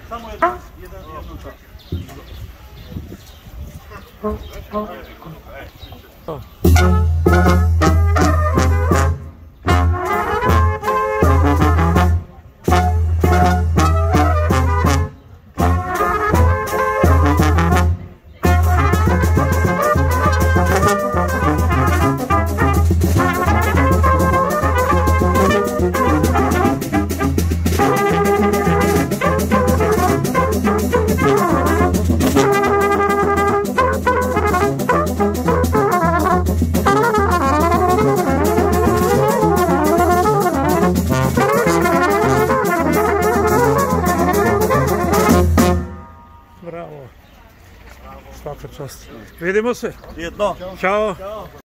Samo jednu čak. Bravo. Svaka čast. Vidimo se. Prijetno. Ćao.